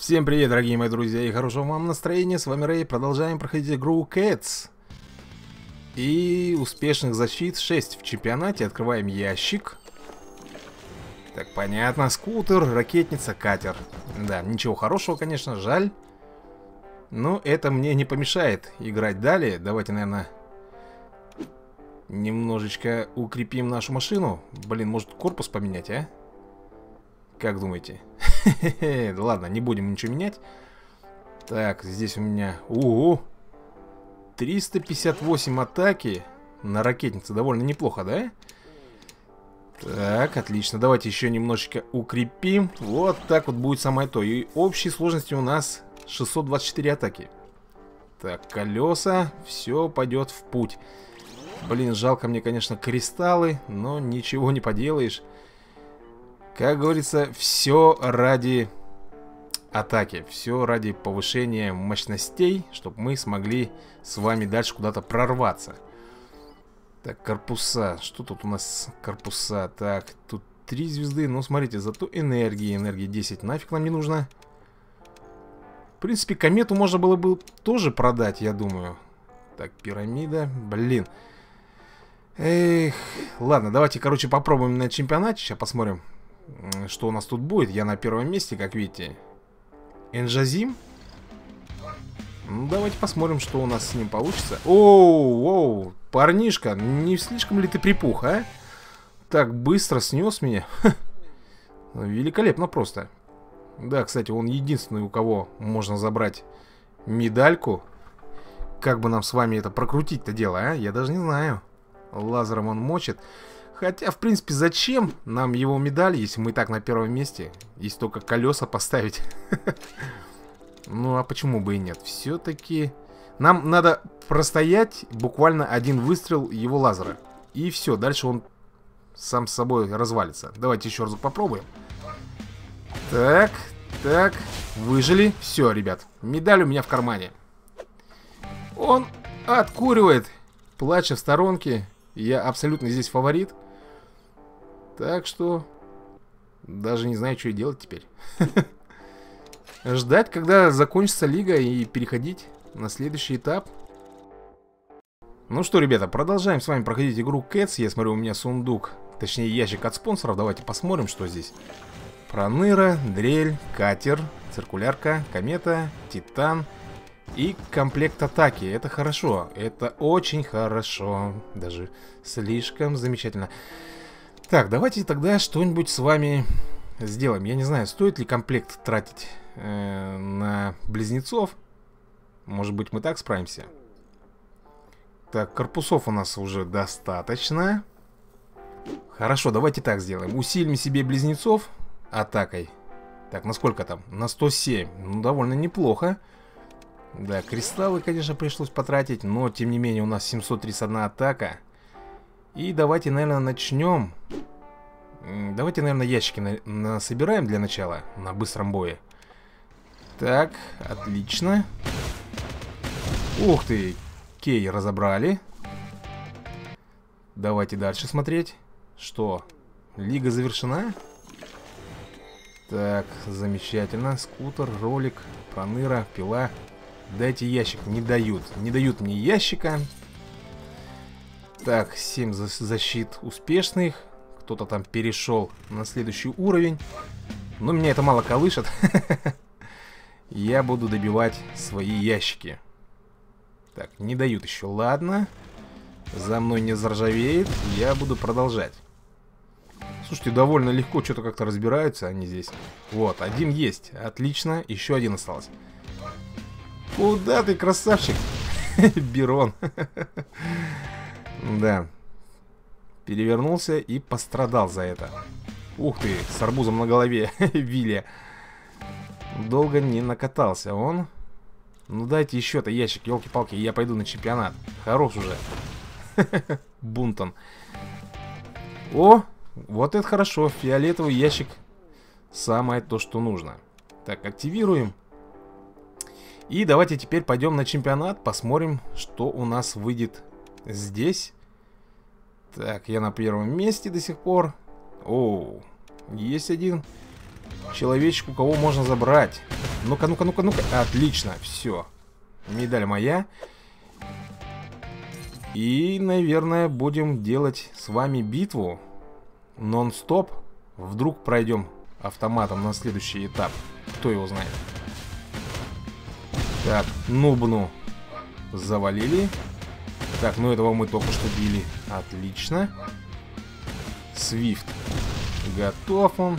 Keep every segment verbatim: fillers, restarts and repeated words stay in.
Всем привет, дорогие мои друзья, и хорошего вам настроения. С вами Рэй. Продолжаем проходить игру Cats. И успешных защит шесть в чемпионате. Открываем ящик. Так, понятно. Скутер, ракетница, катер. Да, ничего хорошего, конечно, жаль. Но это мне не помешает играть далее. Давайте, наверное, немножечко укрепим нашу машину. Блин, может корпус поменять, а? Как думаете? Да ладно, не будем ничего менять. Так, здесь у меня... Ого! триста пятьдесят восемь атаки на ракетнице. Довольно неплохо, да? Так, отлично. Давайте еще немножечко укрепим. Вот так вот будет самое то. И общей сложности у нас шестьсот двадцать четыре атаки. Так, колеса. Все пойдет в путь. Блин, жалко мне, конечно, кристаллы, но ничего не поделаешь. Как говорится, все ради атаки, все ради повышения мощностей, чтобы мы смогли с вами дальше куда-то прорваться. Так, корпуса. Что тут у нас корпуса? Так, тут три звезды. Ну, смотрите, зато энергии. Энергии десять нафиг нам не нужно. В принципе, комету можно было бы тоже продать, я думаю. Так, пирамида. Блин. Эх. Ладно, давайте, короче, попробуем на чемпионате. Сейчас посмотрим, что у нас тут будет. Я на первом месте, как видите. Энджазим. Ну, давайте посмотрим, что у нас с ним получится. Оу, оу, парнишка, не слишком ли ты припух, а? Так быстро снес меня. Великолепно просто. Да, кстати, он единственный, у кого можно забрать медальку. Как бы нам с вами это прокрутить-то дело, а? Я даже не знаю. Лазером он мочит. Хотя, в принципе, зачем нам его медаль, если мы и так на первом месте? Если только колеса поставить. Ну, а почему бы и нет? Все-таки нам надо простоять буквально один выстрел его лазера. И все, дальше он сам с собой развалится. Давайте еще раз попробуем. Так, так, выжили. Все, ребят, медаль у меня в кармане. Он откуривает, плача в сторонке. Я абсолютно здесь фаворит. Так что даже не знаю, что и делать теперь. Ждать, когда закончится лига, и переходить на следующий этап. Ну что, ребята, продолжаем с вами проходить игру Cats. Я смотрю, у меня сундук, точнее ящик от спонсоров. Давайте посмотрим, что здесь. Проныра, дрель, катер, циркулярка, комета, титан и комплект атаки. Это хорошо, это очень хорошо. Даже слишком замечательно. Так, давайте тогда что-нибудь с вами сделаем. Я не знаю, стоит ли комплект тратить э, на близнецов. Может быть, мы так справимся. Так, корпусов у нас уже достаточно. Хорошо, давайте так сделаем. Усилим себе близнецов атакой. Так, на сколько там? На сто семь. Ну, довольно неплохо. Да, кристаллы, конечно, пришлось потратить, но, тем не менее, у нас семьсот тридцать одна атака. И давайте, наверное, начнем. Давайте, наверное, ящики на насобираем для начала на быстром бое. Так, отлично. Ух ты, Кей разобрали. Давайте дальше смотреть. Что? Лига завершена? Так, замечательно. Скутер, ролик, проныра, пила. Дайте ящик. Не дают. Не дают мне ящика. Так, семь защит успешных. Кто-то там перешел на следующий уровень. Но меня это мало колышет. Я буду добивать свои ящики. Так, не дают еще. Ладно. За мной не заржавеет. Я буду продолжать. Слушайте, довольно легко что-то как-то разбираются они здесь. Вот, один есть. Отлично. Еще один осталось. Куда ты, красавчик? Бирон. Да. Перевернулся и пострадал за это. Ух ты, с арбузом на голове. Вилли. Долго не накатался он. Ну дайте еще-то ящик, елки-палки, я пойду на чемпионат. Хорош уже. Бунтон. О, вот это хорошо. Фиолетовый ящик. Самое то, что нужно. Так, активируем. И давайте теперь пойдем на чемпионат. Посмотрим, что у нас выйдет здесь. Так, я на первом месте до сих пор. Оу, есть один человечек, у кого можно забрать. Ну-ка, ну-ка, ну-ка, ну-ка. Отлично, все. Медаль моя. И, наверное, будем делать с вами битву нон-стоп. Вдруг пройдем автоматом на следующий этап. Кто его знает. Так, Нубну завалили. Так, ну этого мы только что били. Отлично. Свифт. Готов он.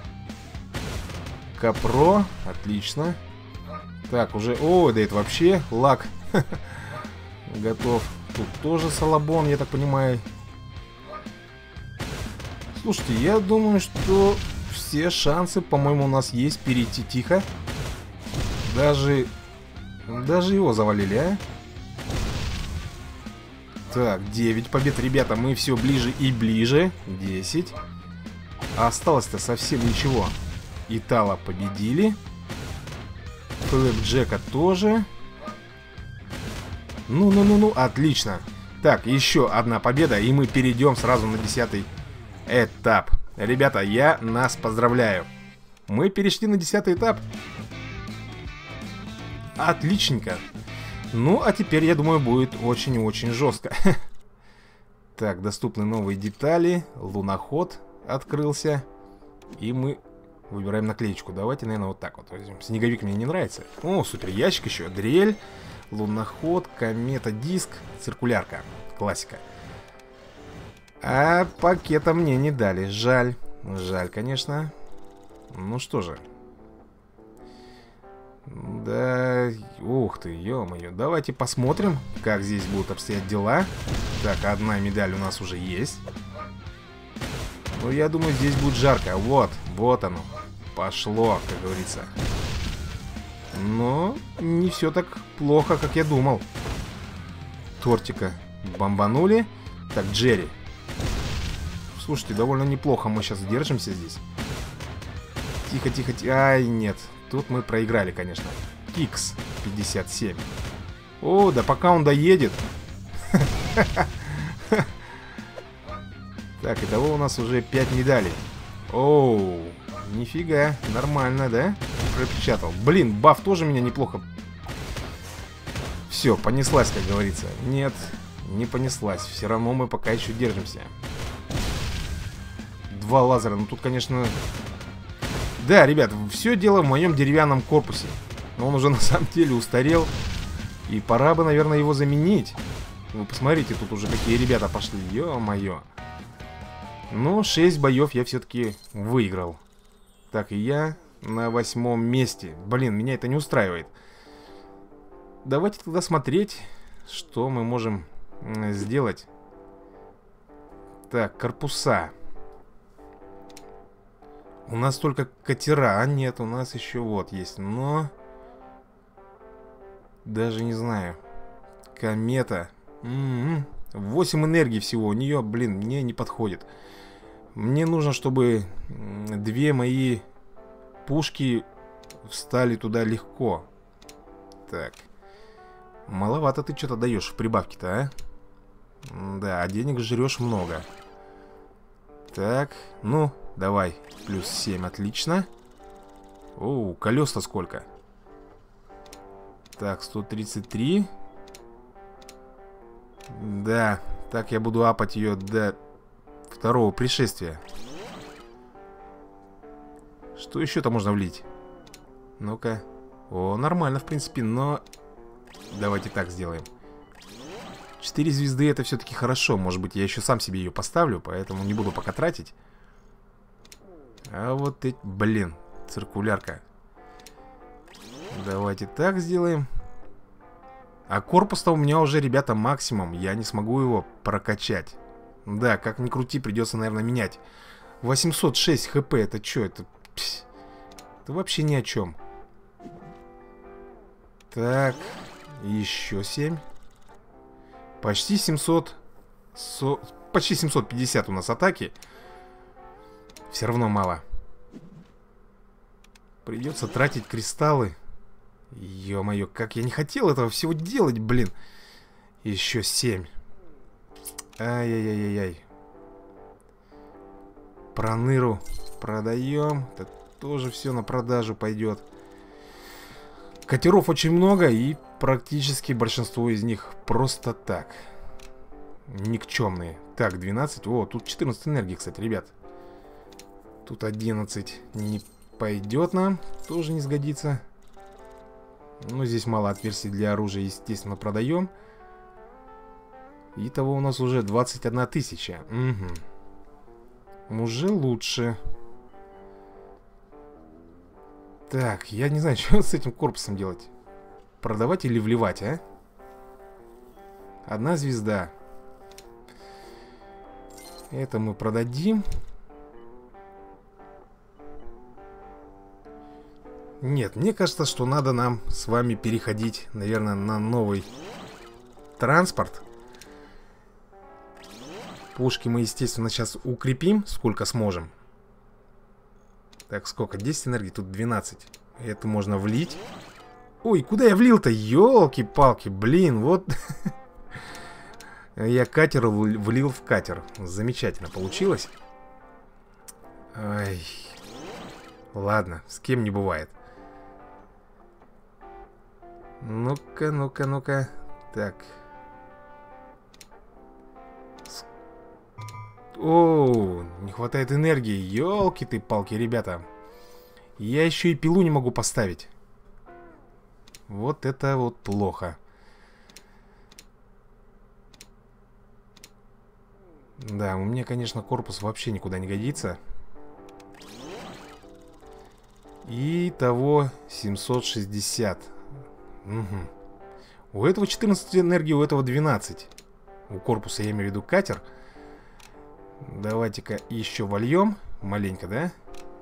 Капро. Отлично. Так, уже... О, да это вообще лак. Готов. Тут тоже Салабон, я так понимаю. Слушайте, я думаю, что все шансы, по-моему, у нас есть перейти тихо. Даже... Даже его завалили, а? Так, девять побед, ребята, мы все ближе и ближе. десять. А осталось-то совсем ничего. Итала победили. Флэпджека тоже. Ну-ну-ну-ну, отлично. Так, еще одна победа, и мы перейдем сразу на десятый этап. Ребята, я нас поздравляю. Мы перешли на десятый этап. Отличненько. Ну, а теперь, я думаю, будет очень-очень жестко. Так, доступны новые детали. Луноход открылся. И мы выбираем наклеечку. Давайте, наверное, вот так вот возьмем. Снеговик мне не нравится. О, супер ящик еще. Дрель. Луноход, комета, диск, циркулярка. Классика. А пакета мне не дали. Жаль. Жаль, конечно. Ну что же. Да, ух ты, ё-моё. Давайте посмотрим, как здесь будут обстоять дела. Так, одна медаль у нас уже есть. Ну, я думаю, здесь будет жарко. Вот, вот оно. Пошло, как говорится. Но не все так плохо, как я думал. Тортика бомбанули. Так, Джерри. Слушайте, довольно неплохо мы сейчас держимся здесь. Тихо, тихо, тихо. Ай, нет. Тут мы проиграли, конечно. Кикс пятьдесят семь. О, да пока он доедет. Так, итого у нас уже пять медалей. Оу, нифига, нормально, да? Пропечатал. Блин, баф тоже меня неплохо. Все, понеслась, как говорится. Нет, не понеслась. Все равно мы пока еще держимся. Два лазера, ну тут, конечно... Да, ребят, все дело в моем деревянном корпусе. Но он уже на самом деле устарел. И пора бы, наверное, его заменить. Вы посмотрите, тут уже какие ребята пошли. Ё-моё. Но шесть боев я все-таки выиграл. Так, и я на восьмом месте. Блин, меня это не устраивает. Давайте тогда смотреть, что мы можем сделать. Так, корпуса. У нас только катера, а нет, у нас еще вот есть, но... Даже не знаю. Комета. М-м-м. восемь энергий всего у нее, блин, мне не подходит. Мне нужно, чтобы две мои пушки встали туда легко. Так. Маловато ты что-то даешь в прибавке-то, а? Да, а денег жрешь много. Так, ну, давай. Плюс семь, отлично. Оу, колес-то сколько? Так, сто тридцать три. Да, так я буду апать ее до второго пришествия. Что еще-то можно влить? Ну-ка. О, нормально, в принципе, но... Давайте так сделаем. четыре звезды это все-таки хорошо. Может быть, я еще сам себе ее поставлю, поэтому не буду пока тратить. А вот эти... Блин, циркулярка. Давайте так сделаем. А корпус-то у меня уже, ребята, максимум. Я не смогу его прокачать. Да, как ни крути, придется, наверное, менять. восемьсот шесть хп, это что? Это... Пс, это вообще ни о чем. Так, еще семь. Почти семьсот... Со... Почти семьсот пятьдесят у нас атаки. Все равно мало. Придется тратить кристаллы. Ё-моё, как я не хотел этого всего делать, блин. Еще семь. Ай-яй-яй-яй. Проныру продаем. Это тоже все на продажу пойдет. Катеров очень много, и практически большинство из них просто так. Никчемные. Так, двенадцать. О, тут четырнадцать энергии, кстати, ребят. Тут одиннадцать не пойдет нам. Тоже не сгодится. Ну, здесь мало отверстий для оружия, естественно, продаем. Итого у нас уже двадцать одна тысяча. Угу. Уже лучше. Так, я не знаю, что с этим корпусом делать. Продавать или вливать, а? Одна звезда. Это мы продадим. Нет, мне кажется, что надо нам с вами переходить, наверное, на новый транспорт. Пушки мы, естественно, сейчас укрепим, сколько сможем. Так, сколько? десять энергии, тут двенадцать. Это можно влить. Ой, куда я влил-то? Ёлки-палки, блин, вот. Я катер влил в катер. Замечательно получилось. Ай. Ладно, с кем не бывает. Ну-ка, ну-ка, ну-ка. Так. О, не хватает энергии. Ёлки ты палки, ребята. Я еще и пилу не могу поставить. Вот это вот плохо. Да, у меня, конечно, корпус вообще никуда не годится. И того семьсот шестьдесят. Угу. У этого четырнадцать энергии, у этого двенадцать. У корпуса, я имею в виду катер. Давайте-ка еще вольем. Маленько, да?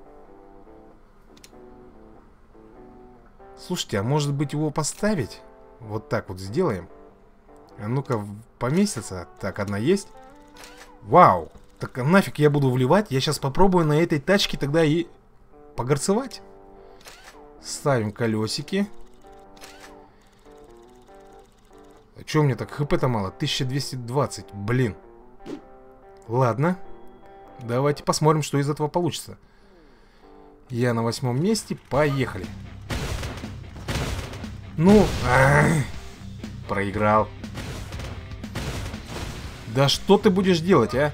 Слушайте, а может быть его поставить? Вот так вот сделаем. А ну-ка, поместится. Так, одна есть. Вау! Так нафиг я буду вливать? Я сейчас попробую на этой тачке тогда и погорцевать. Ставим колесики. А что у меня так хп-то мало? тысяча двести двадцать. Блин. Ладно. Давайте посмотрим, что из этого получится. Я на восьмом месте. Поехали. Ну, ай, проиграл. Да что ты будешь делать, а?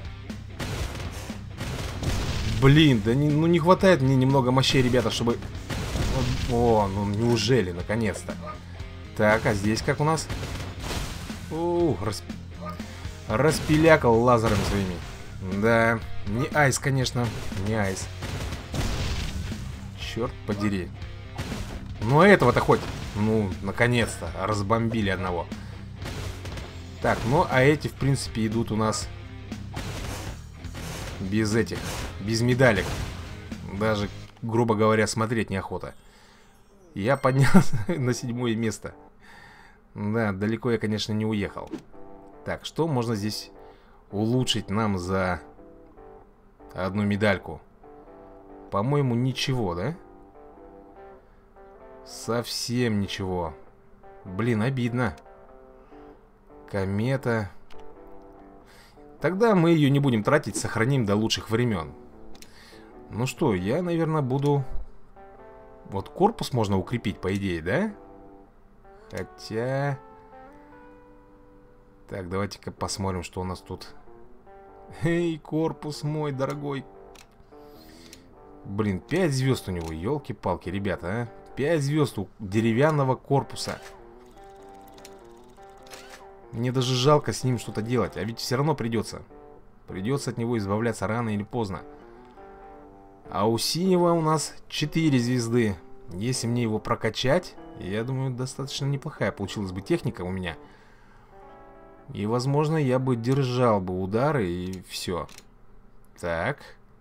Блин, да не, ну не хватает мне немного мощей, ребята, чтобы... О, ну неужели, наконец-то. Так, а здесь как у нас? О, расп... распилякал лазером своими. Да, не айс, конечно, не айс. Черт подери. Ну этого-то хоть... Ну, наконец-то, разбомбили одного. Так, ну, а эти, в принципе, идут у нас без этих, без медалек. Даже, грубо говоря, смотреть неохота. Я поднялся на седьмое место. Да, далеко я, конечно, не уехал. Так, что можно здесь улучшить нам за одну медальку? По-моему, ничего, да? Совсем ничего. Блин, обидно. Комета. Тогда мы ее не будем тратить, сохраним до лучших времен. Ну что, я, наверное, буду... Вот корпус можно укрепить, по идее, да? Хотя... Так, давайте-ка посмотрим, что у нас тут. Эй, корпус мой дорогой. Блин, пять звезд у него, елки-палки, ребята, а. пять звезд у деревянного корпуса. Мне даже жалко с ним что-то делать. А ведь все равно придется. Придется от него избавляться рано или поздно. А у синего у нас четыре звезды. Если мне его прокачать, я думаю, достаточно неплохая получилась бы техника у меня. И, возможно, я бы держал бы удары и все. Так.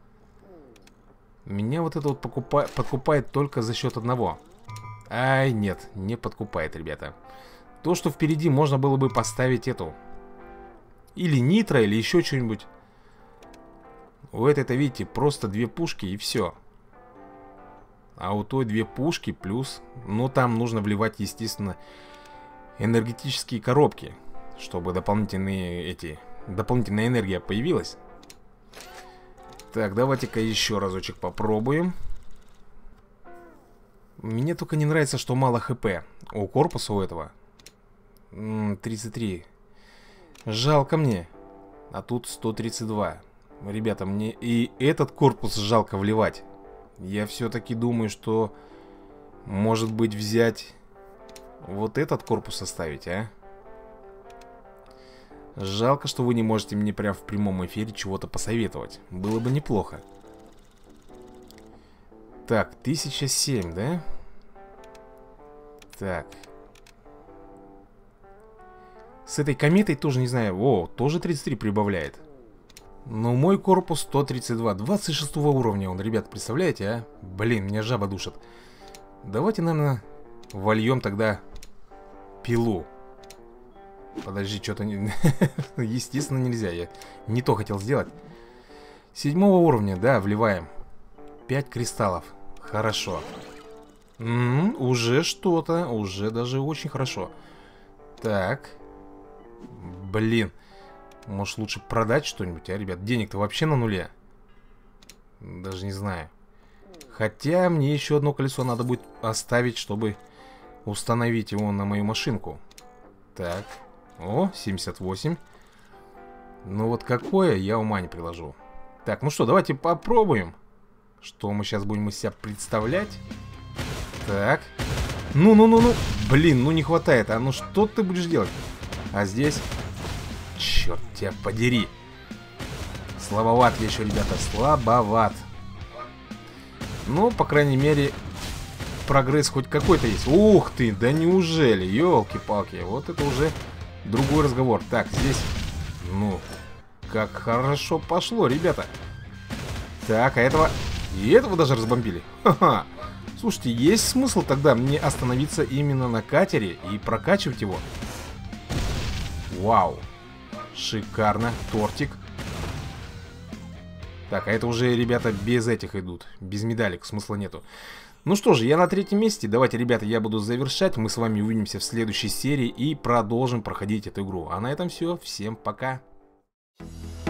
Меня вот это вот покупа... подкупает только за счет одного. Ай, нет, не подкупает, ребята. То, что впереди можно было бы поставить эту. Или нитро, или еще что-нибудь. У этой-то, видите, просто две пушки и все. А у той две пушки плюс... Ну, там нужно вливать, естественно, энергетические коробки, чтобы дополнительные эти... дополнительная энергия появилась. Так, давайте-ка еще разочек попробуем. Мне только не нравится, что мало хп у корпуса у этого. тридцать три. Жалко мне. А тут сто тридцать два. Ребята, мне и этот корпус жалко вливать. Я все-таки думаю, что может быть взять вот этот корпус оставить, а? Жалко, что вы не можете мне прям в прямом эфире чего-то посоветовать. Было бы неплохо. Так, тысяча семь, да? Так. С этой кометой тоже не знаю. О, тоже тридцать три прибавляет. Но мой корпус сто тридцать два. двадцать шестого уровня он, ребят, представляете, а? Блин, меня жаба душит. Давайте, наверное, вольем тогда пилу. Подожди, что-то не... Естественно, нельзя. Я не то хотел сделать. Седьмого уровня, да, вливаем. Пять кристаллов. Хорошо. М-м, уже что-то. Уже даже очень хорошо. Так. Блин. Может, лучше продать что-нибудь, а, ребят? Денег-то вообще на нуле. Даже не знаю. Хотя мне еще одно колесо надо будет оставить, чтобы установить его на мою машинку. Так. О, семьдесят восемь. Ну вот какое, я ума не приложу. Так, ну что, давайте попробуем. Что мы сейчас будем из себя представлять. Так. Ну-ну-ну-ну. Блин, ну не хватает. А ну что ты будешь делать? А здесь... Черт тебя подери. Слабоват я еще, ребята, слабоват. Ну, по крайней мере, прогресс хоть какой-то есть. Ух ты, да неужели? Ёлки-палки, вот это уже другой разговор. Так, здесь, ну, как хорошо пошло, ребята. Так, а этого... И этого даже разбомбили. Ха-ха. Слушайте, есть смысл тогда мне остановиться именно на катере и прокачивать его? Вау. Шикарно, тортик. Так, а это уже, ребята, без этих идут. Без медалек, смысла нету. Ну что же, я на третьем месте. Давайте, ребята, я буду завершать. Мы с вами увидимся в следующей серии и продолжим проходить эту игру. А на этом все. Всем пока.